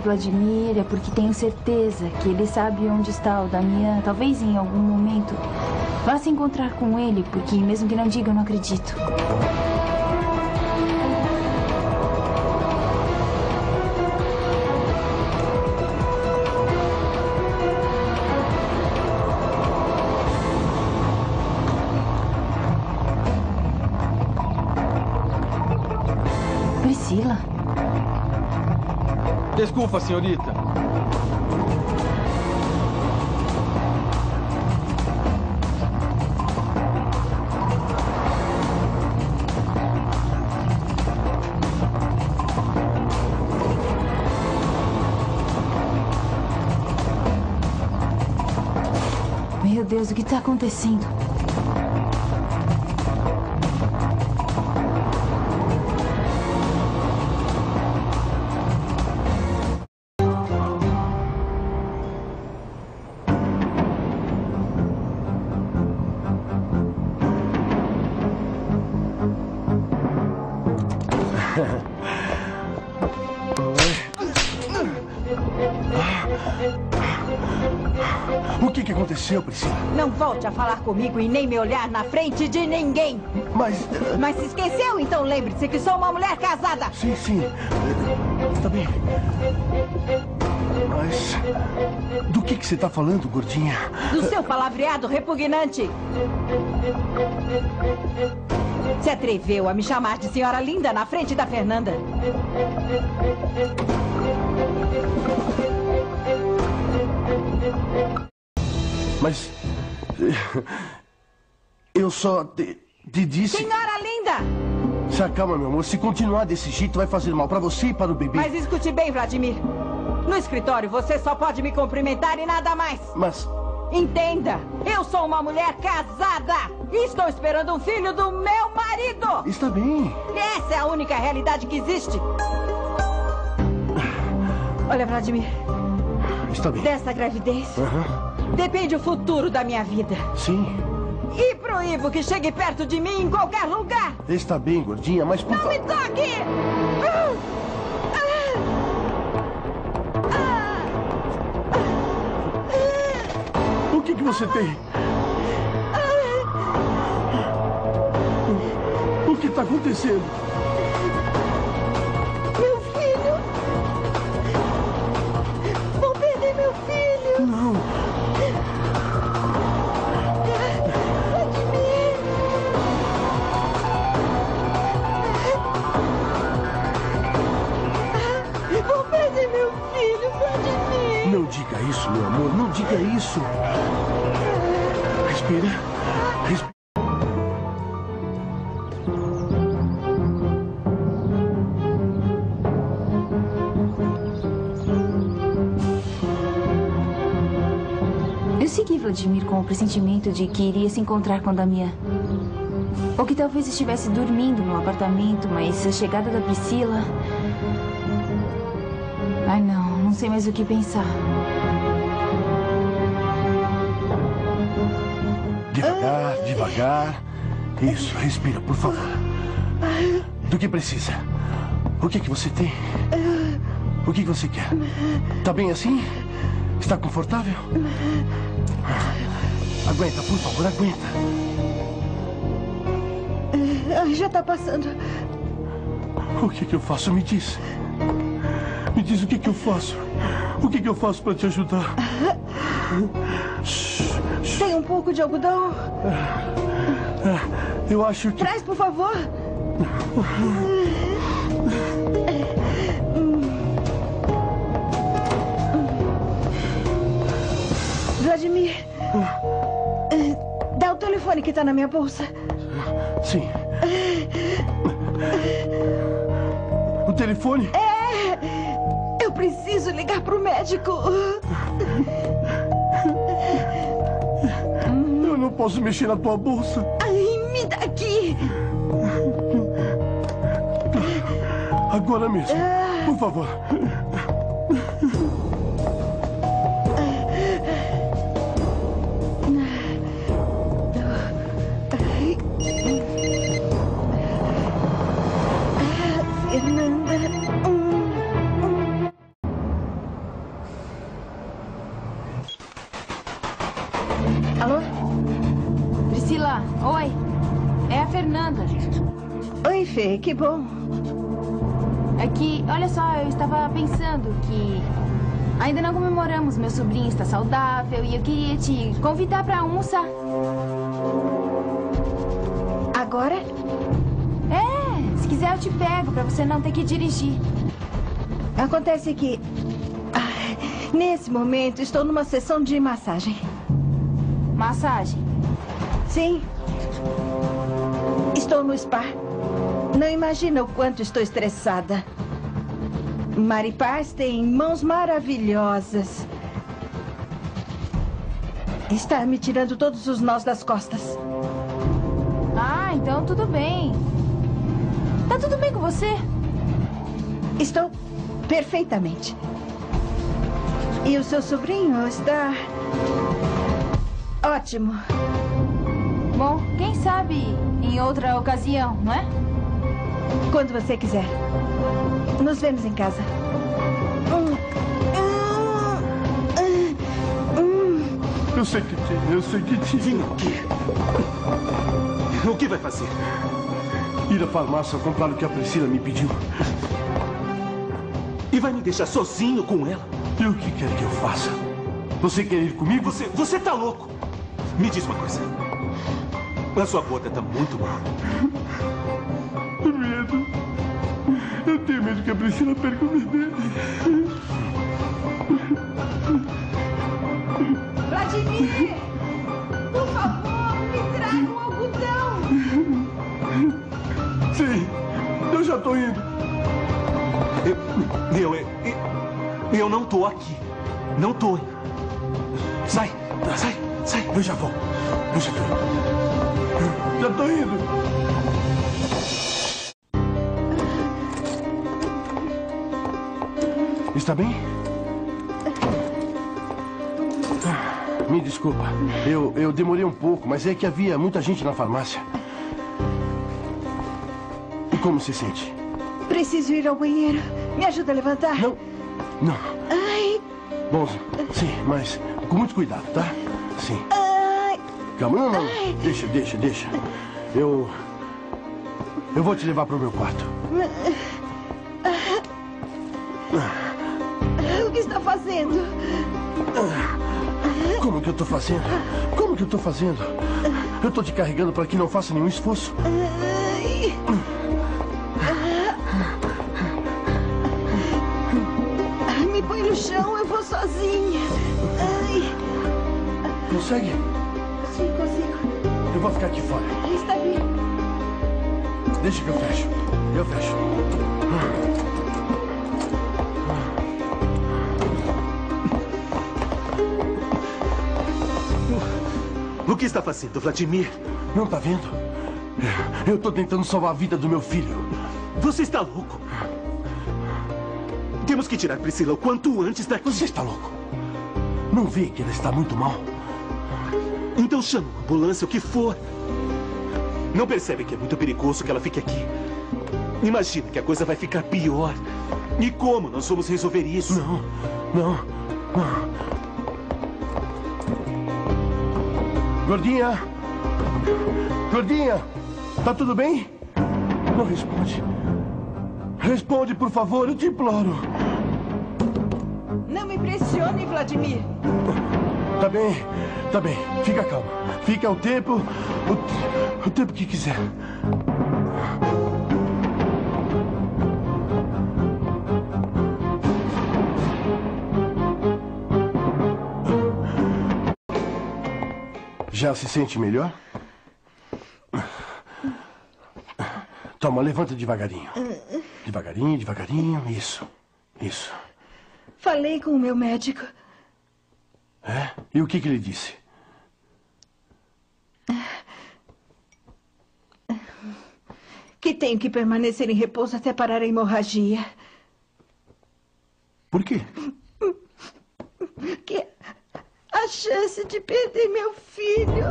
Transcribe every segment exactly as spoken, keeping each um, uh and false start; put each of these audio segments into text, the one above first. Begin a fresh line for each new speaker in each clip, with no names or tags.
Vladimir é porque tenho certeza que ele sabe onde está o Damian. Talvez em algum momento vá se encontrar com ele, porque mesmo que não diga, eu não acredito. Priscila?
Desculpa, senhorita.
Meu Deus, o que está acontecendo?
O que que aconteceu, Priscila?
Não volte a falar comigo e nem me olhar na frente de ninguém.
Mas...
Mas se esqueceu? Então lembre-se que sou uma mulher casada.
Sim, sim. Está bem. Mas... do que que você está falando, gordinha?
Do seu palavreado repugnante. Se atreveu a me chamar de senhora linda na frente da Fernanda.
Mas... eu só te, te disse...
Senhora linda!
Se acalma, meu amor. Se continuar desse jeito, vai fazer mal para você e para o bebê.
Mas escute bem, Vladimir. No escritório, você só pode me cumprimentar e nada mais.
Mas...
entenda, eu sou uma mulher casada e estou esperando um filho do meu marido.
Está bem.
Essa é a única realidade que existe. Olha, Vladimir.
Está bem.
Dessa gravidez
Uhum.
depende o futuro da minha vida.
Sim.
E proíbo que chegue perto de mim em qualquer lugar.
Está bem, gordinha, mas por
Não
favor...
me toque! Ah! Ah! Ah!
O que que você tem? O que está acontecendo?
Meu filho! Vou perder meu filho!
Não.
Vladimir! Vou perder meu filho, Vladimir!
Não diga isso, meu amor. Não diga isso. Respira. Respira.
Eu segui Vladimir com o pressentimento de que iria se encontrar com Damian. Ou que talvez estivesse dormindo no apartamento, mas a chegada da Priscila... Ai, não. Não sei mais o que pensar.
Devagar, devagar. Isso, respira, por favor. Do que precisa? O que que você tem? O que que você quer? Tá bem assim? Está confortável? Aguenta, por favor, aguenta.
Ai, já tá passando.
O que que eu faço? Me diz. Me diz o que que eu faço. O que que eu faço para te ajudar?
Tem um pouco de algodão?
Eu acho que...
Traz, por favor. Vladimir, dá o telefone que tá na minha bolsa.
Sim. O telefone?
É! Eu preciso ligar pro médico.
Eu não posso mexer na tua bolsa.
Ai, me dá aqui.
Agora mesmo. Por favor.
Opa, oi. É a Fernanda.
Oi, Fê, que bom.
É que, olha só, eu estava pensando que ainda não comemoramos. Meu sobrinho está saudável e eu queria te convidar para almoçar.
Agora?
É, se quiser eu te pego para você não ter que dirigir.
Acontece que, ah, nesse momento, estou numa sessão de massagem.
Massagem?
Sim. Estou no spa. Não imagina o quanto estou estressada. Mari Paz tem mãos maravilhosas. Está me tirando todos os nós das costas.
Ah, então tudo bem. Tá tudo bem com você?
Estou perfeitamente. E o seu sobrinho está ótimo.
Bom, quem sabe em outra ocasião, não é?
Quando você quiser. Nos vemos em casa.
Eu sei que tinha, eu sei que tinha.
Vem aqui. O que vai fazer?
Ir à farmácia comprar o que a Priscila me pediu.
E vai me deixar sozinho com ela?
E o que quer que eu faça? Você quer ir comigo?
Você, você tá louco. Me diz uma coisa. A sua gota tá muito mal.
Medo. Eu tenho medo que a Priscila perca o bebê.
Vladimir! Por favor, me traga um algodão!
Sim, eu já tô indo.
Eu, eu, eu, eu não tô aqui. Não tô. Sai, sai, sai.
Eu já vou. Eu já tô indo. Já tô indo. Está bem? Me desculpa. Eu, eu demorei um pouco, mas é que havia muita gente na farmácia. E como se sente?
Preciso ir ao banheiro. Me ajuda a levantar?
Não, não.
Ai.
Bom, sim, mas com muito cuidado, tá? Sim.
Ai.
Calma, não, não.
Ai.
Deixa, deixa, deixa. Eu... Eu vou te levar para o meu quarto.
O que está fazendo?
Como que eu tô fazendo? Como que eu tô fazendo? Eu tô te carregando para que não faça nenhum esforço.
Ai. Me põe no chão, eu vou sozinha. Ai.
Consegue?
Sim, consigo.
Eu vou ficar aqui fora.
Está bem.
Deixa que eu fecho. Eu fecho.
O que está fazendo, Vladimir?
Não tá vendo? Eu tô tentando salvar a vida do meu filho.
Você está louco. Temos que tirar Priscila o quanto antes daqui.
Você está louco? Não vê que ela está muito mal?
Então chama uma ambulância, o que for. Não percebe que é muito perigoso que ela fique aqui? Imagina que a coisa vai ficar pior. E como nós vamos resolver isso?
Não, não, não. Gordinha! Gordinha! Tá tudo bem? Não responde. Responde, por favor, eu te imploro.
Não me pressione, Vladimir.
Tá bem, tá bem. Fica calma. Fica o tempo, o, o tempo que quiser. Já se sente melhor? Toma, levanta devagarinho. Devagarinho, devagarinho. Isso, isso.
Falei com o meu médico.
É? E o que que ele disse?
Que tenho que permanecer em repouso até parar a hemorragia.
Por quê?
Que a chance de perder meu filho.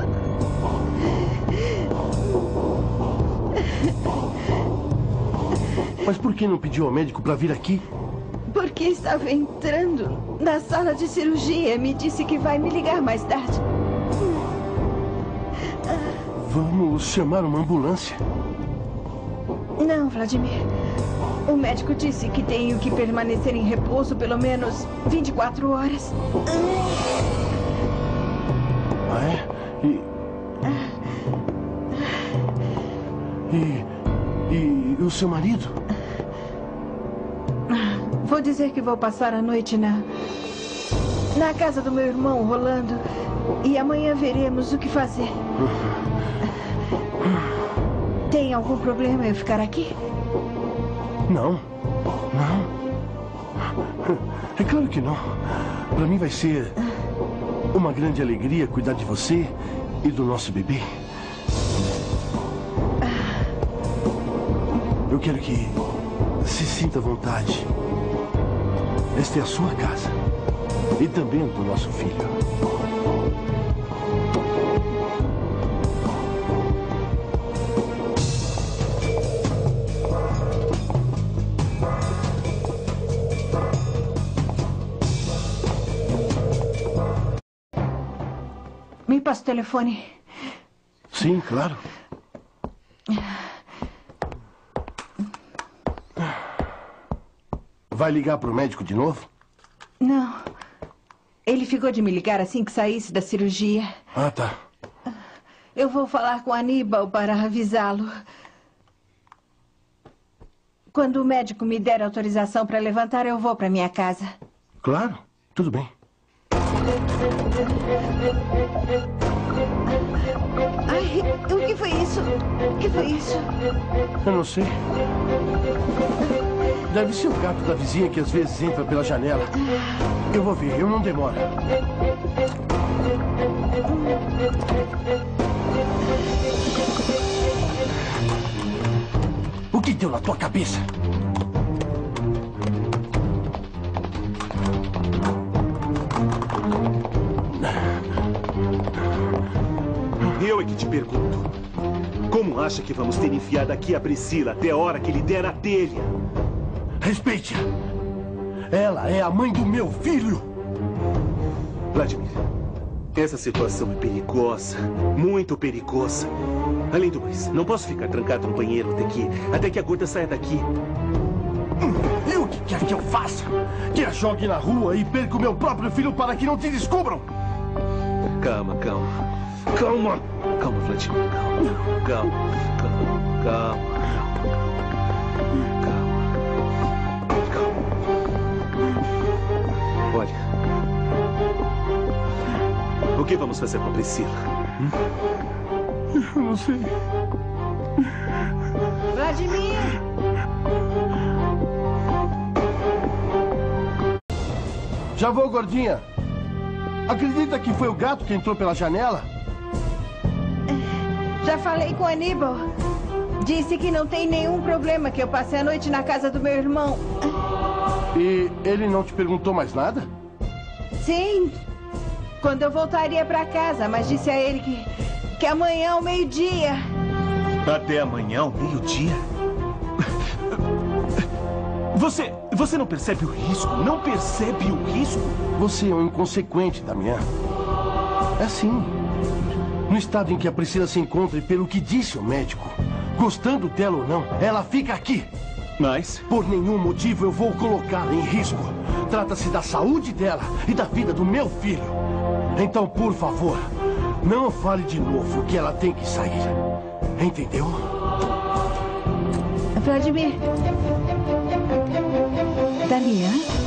Mas por que não pediu ao médico para vir aqui?
Porque estava entrando na sala de cirurgia. Me disse que vai me ligar mais tarde.
Vamos chamar uma ambulância.
Não, Vladimir. O médico disse que tenho que permanecer em repouso pelo menos vinte e quatro horas.
Ah, é? E... E... E o seu marido?
Vou dizer que vou passar a noite na... na casa do meu irmão, Rolando. E amanhã veremos o que fazer. Tem algum problema eu ficar aqui?
Não. Não. É claro que não. Para mim vai ser uma grande alegria cuidar de você e do nosso bebê. Eu quero que se sinta à vontade. Esta é a sua casa. E também do nosso filho.
Me passa o telefone.
Sim, claro. Vai ligar para o médico de novo?
Não. Ele ficou de me ligar assim que saísse da cirurgia.
Ah, tá.
Eu vou falar com Aníbal para avisá-lo. Quando o médico me der autorização para levantar, eu vou para minha casa.
Claro, tudo bem.
Ai, o que foi isso? O que foi isso?
Eu não sei. Deve ser o gato da vizinha que às vezes entra pela janela. Eu vou ver, eu não demoro. O que deu na tua cabeça?
Eu é que te pergunto. Como acha que vamos ter enfiado aqui a Priscila até a hora que lhe der a telha?
Respeite-a. Ela é a mãe do meu filho.
Vladimir, essa situação é perigosa. Muito perigosa. Além do mais, não posso ficar trancado no banheiro até que, até que a gorda saia daqui.
E o que quer que eu faça? Que a jogue na rua e perca o meu próprio filho para que não te descubram?
Calma, calma. Calma. Calma, Vladimir. Calma. Calma. Calma. Calma. Olha, o que vamos fazer com a Priscila?
Hum? Eu não sei.
Vladimir!
Já vou, gordinha. Acredita que foi o gato que entrou pela janela?
Já falei com Aníbal. Disse que não tem nenhum problema, que eu passei a noite na casa do meu irmão.
E ele não te perguntou mais nada?
Sim, quando eu voltaria para casa, mas disse a ele que, que amanhã ao meio-dia.
Até amanhã ao meio-dia? Você, você não percebe o risco? Não percebe o risco?
Você é um inconsequente, Damian. É assim. No estado em que a Priscila se encontra e pelo que disse o médico, gostando dela ou não, ela fica aqui.
Mas?
Por nenhum motivo eu vou colocá-la em risco. Trata-se da saúde dela e da vida do meu filho. Então, por favor, não fale de novo que ela tem que sair. Entendeu?
Vladimir. Damian?